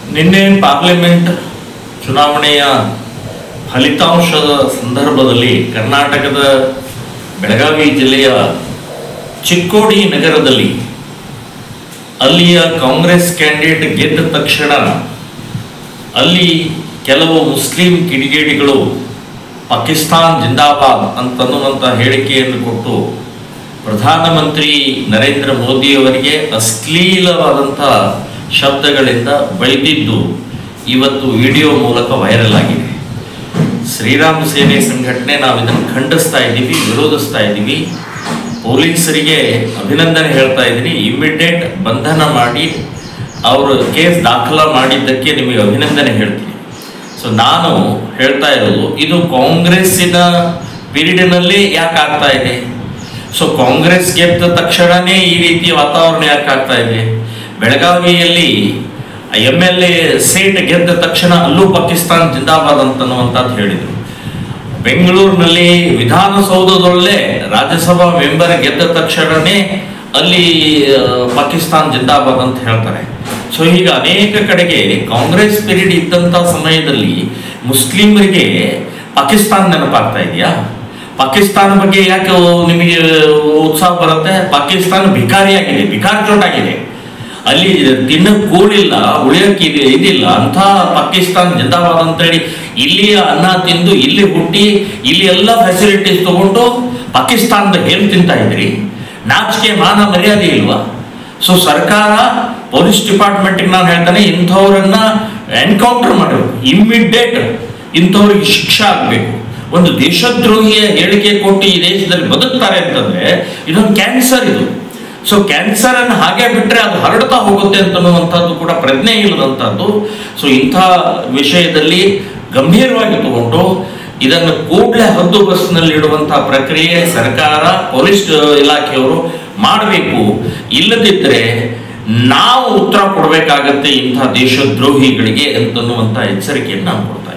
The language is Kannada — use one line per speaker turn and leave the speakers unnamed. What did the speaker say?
ನಿನ್ನೆ ಪಾರ್ಲಿಮೆಂಟ್ ಚುನಾವಣೆಯ ಫಲಿತಾಂಶದ ಸಂದರ್ಭದಲ್ಲಿ ಕರ್ನಾಟಕದ ಬೆಳಗಾವಿ ಜಿಲ್ಲೆಯ ಚಿಕ್ಕೋಡಿ ನಗರದಲ್ಲಿ ಅಲ್ಲಿಯ ಕಾಂಗ್ರೆಸ್ ಕ್ಯಾಂಡಿಡೇಟ್ ಗೆದ್ದ ತಕ್ಷಣ ಅಲ್ಲಿ ಕೆಲವು ಮುಸ್ಲಿಂ ಕಿಡಿಗೇಡಿಗಳು ಪಾಕಿಸ್ತಾನ್ ಜಿಂದಾಬಾದ್ ಅಂತನ್ನುವಂಥ ಹೇಳಿಕೆಯನ್ನು ಕೊಟ್ಟು ಪ್ರಧಾನಮಂತ್ರಿ ನರೇಂದ್ರ ಮೋದಿಯವರಿಗೆ ಅಶ್ಲೀಲವಾದಂಥ ಶಬ್ದಗಳಿಂದ ಬೈದಿದ್ದು ಇವತ್ತು ವಿಡಿಯೋ ಮೂಲಕ ವೈರಲ್ ಆಗಿದೆ. ಶ್ರೀರಾಮ ಸೇನೆ ಸಂಘಟನೆ ನಾವು ಇದನ್ನು ಖಂಡಿಸ್ತಾ ಇದ್ದೀವಿ, ವಿರೋಧಿಸ್ತಾ ಇದ್ದೀವಿ. ಪೊಲೀಸರಿಗೆ ಅಭಿನಂದನೆ ಹೇಳ್ತಾ ಇದ್ದೀನಿ. ಇಮಿಡಿಯೇಟ್ ಬಂಧನ ಮಾಡಿ ಅವರು ಕೇಸ್ ದಾಖಲ ಮಾಡಿದ್ದಕ್ಕೆ ನಿಮಗೆ ಅಭಿನಂದನೆ ಹೇಳ್ತೀನಿ. ಸೊ ನಾನು ಹೇಳ್ತಾ ಇರೋದು ಇದು ಕಾಂಗ್ರೆಸ್ಸಿನ ಪೀರಿಯಡ್ನಲ್ಲಿ ಯಾಕೆ ಆಗ್ತಾ ಇದೆ? ಸೊ ಕಾಂಗ್ರೆಸ್ ಗೆದ್ದ ತಕ್ಷಣವೇ ಈ ರೀತಿ ವಾತಾವರಣ ಯಾಕೆ ಆಗ್ತಾ ಇದೆ? ಬೆಳಗಾವಿಯಲ್ಲಿ MLA ಸೀಟ್ ಗೆದ್ದ ತಕ್ಷಣ ಅಲ್ಲೂ ಪಾಕಿಸ್ತಾನ್ ಜಿಂದಾಬಾದ್ ಅಂತನ್ನುವಂಥದ್ದು ಹೇಳಿದರು. ಬೆಂಗಳೂರಿನಲ್ಲಿ ವಿಧಾನಸೌಧದೊಳಗೆ ರಾಜ್ಯಸಭಾ ಮೆಂಬರ್ ಗೆದ್ದ ತಕ್ಷಣವೇ ಅಲ್ಲಿ ಪಾಕಿಸ್ತಾನ್ ಜಿಂದಾಬಾದ್ ಅಂತ ಹೇಳ್ತಾರೆ. ಸೊ ಈಗ ಅನೇಕ ಕಡೆಗೆ ಕಾಂಗ್ರೆಸ್ ಪೀರಿಯಡ್ ಇದ್ದಂಥ ಸಮಯದಲ್ಲಿ ಮುಸ್ಲಿಮರಿಗೆ ಪಾಕಿಸ್ತಾನ ನೆನಪಾಗ್ತಾ ಇದೆಯಾ? ಪಾಕಿಸ್ತಾನ ಬಗ್ಗೆ ಯಾಕೆ ನಿಮಗೆ ಉತ್ಸಾಹ ಬರುತ್ತೆ? ಪಾಕಿಸ್ತಾನ ಭಿಕಾರಿಯಾಗಿದೆ, ಭಿಕಾರಿ ಚೋಟಾಗಿದೆ. ಅಲ್ಲಿ ತಿನ್ನಕ್ಕೆ ಕೂಳಿಲ್ಲ, ಉಳಿಯೋಕ್ಕೆ ಇದಿಲ್ಲ ಅಂತ ಪಾಕಿಸ್ತಾನ ಜಿಂದಾಬಾದ್ ಅಂತೇಳಿ ಇಲ್ಲಿಯ ಅನ್ನ ತಿಂದು ಇಲ್ಲಿ ಹುಟ್ಟಿ ಇಲ್ಲಿ ಎಲ್ಲ ಫೆಸಿಲಿಟೀಸ್ ತಗೊಂಡು ಪಾಕಿಸ್ತಾನದ ಏನು ತಿಂತಾ ಇದ್ರಿ? ನಾಚಿಕೆ ಮಾನ ಮರ್ಯಾದೆ ಇಲ್ವಾ? ಸೊ ಸರ್ಕಾರ ಪೊಲೀಸ್ ಡಿಪಾರ್ಟ್ಮೆಂಟ್ಗೆ ನಾನು ಹೇಳ್ತಾನೆ, ಇಂಥವ್ರನ್ನ ಎನ್ಕೌಂಟರ್ ಮಾಡಬೇಕು, ಇಮ್ಮಿಡಿಯೇಟ್ ಇಂಥವ್ರಿಗೆ ಶಿಕ್ಷೆ ಆಗಬೇಕು. ಒಂದು ದೇಶದ್ರೋಹಿಯ ಹೇಳಿಕೆ ಕೊಟ್ಟು ಈ ದೇಶದಲ್ಲಿ ಬದುಕ್ತಾರೆ ಅಂತಂದ್ರೆ ಇದೊಂದು ಕ್ಯಾನ್ಸರ್ ಇದು. ಸೊ ಕ್ಯಾನ್ಸರ್ ಅನ್ನು ಹಾಗೆ ಬಿಟ್ಟರೆ ಅದು ಹರಡ್ತಾ ಹೋಗುತ್ತೆ ಅಂತನ್ನುವಂಥದ್ದು ಕೂಡ ಪ್ರಜ್ಞೆ ಇಲ್ಲದಂಥದ್ದು. ಸೊ ಇಂಥ ವಿಷಯದಲ್ಲಿ ಗಂಭೀರವಾಗಿ ತಗೊಂಡು ಇದನ್ನು ಕೂಡಲೇ ಹದ್ದುಬಸ್ನಲ್ಲಿ ಇಡುವಂತಹ ಪ್ರಕ್ರಿಯೆ ಸರ್ಕಾರ ಪೊಲೀಸ್ ಇಲಾಖೆಯವರು ಮಾಡಬೇಕು. ಇಲ್ಲದಿದ್ದರೆ ನಾವು ಉತ್ತರ ಕೊಡಬೇಕಾಗತ್ತೆ ಇಂಥ ದೇಶದ್ರೋಹಿಗಳಿಗೆ ಅಂತನ್ನುವಂಥ ಎಚ್ಚರಿಕೆಯನ್ನು ನಾನು ಕೊಡ್ತಾ ಇದ್ದೀನಿ.